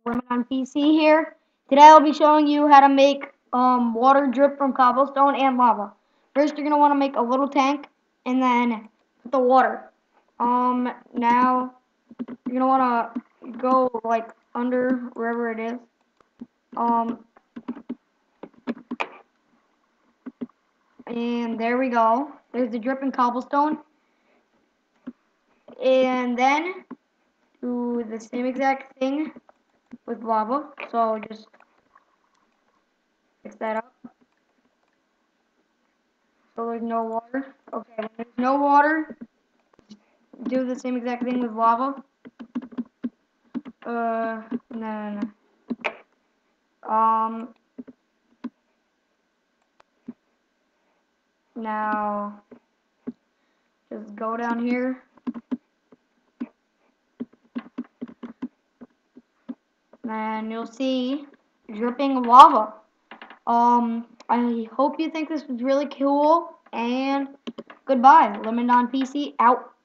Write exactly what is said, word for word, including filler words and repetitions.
Women on P C here. Today I'll be showing you how to make um, water drip from cobblestone and lava. First you're going to want to make a little tank and then put the water. Um, now you're going to want to go like under wherever it is. Um, and there we go. There's the drip and cobblestone. And then do the same exact thing with lava. So just fix that up. So there's no water. Okay, when there's no water, do the same exact thing with lava. Uh, and then, um, now, just go down here. And you'll see dripping lava. Um, I hope you think this was really cool, and goodbye. Lemon on P C out.